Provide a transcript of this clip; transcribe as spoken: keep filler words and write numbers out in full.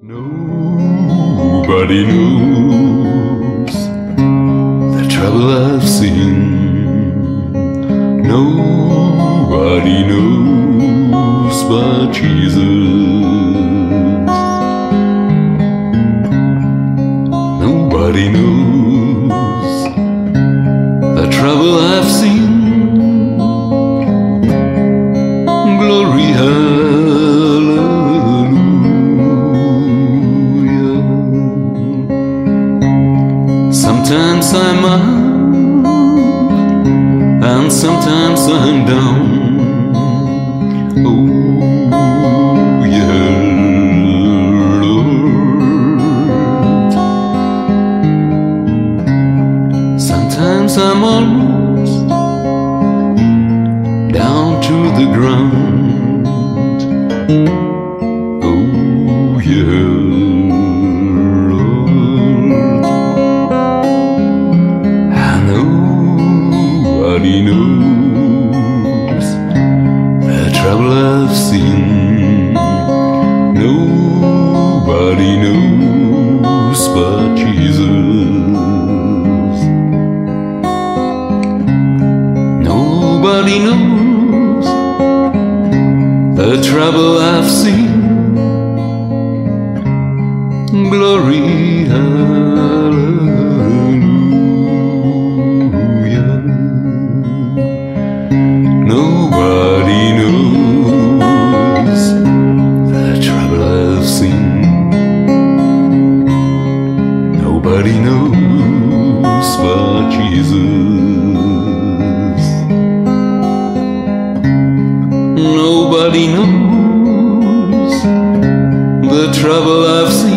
Nobody knows the trouble I've seen. Nobody knows but Jesus. Nobody knows the trouble I've seen. Glory, hallelujah. Sometimes I'm up and sometimes I'm down. Oh yeah, Lord. Sometimes I'm almost down to the ground. Oh yeah, Lord. And nobody knows the trouble I've seen. Nobody knows but Jesus. Nobody knows the trouble I've seen. Glory, hallelujah. Nobody knows the trouble I've seen. Nobody knows but Jesus. Nobody knows the trouble I've seen.